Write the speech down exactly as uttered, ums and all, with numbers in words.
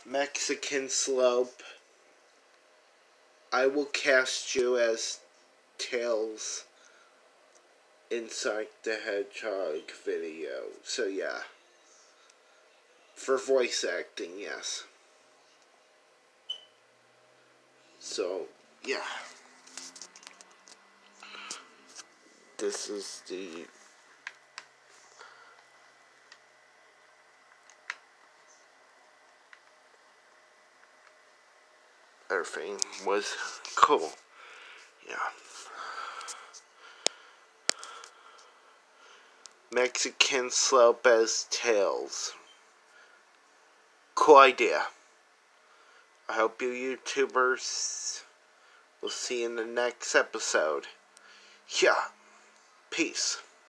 Mexican slope. I will cast you as Tails in Sonic the Hedgehog video. So yeah. For voice acting, yes. So, yeah. This is the everything was cool. Yeah. Mexican slope as Tails. Cool idea. I hope you YouTubers will see you in the next episode. Yeah. Peace.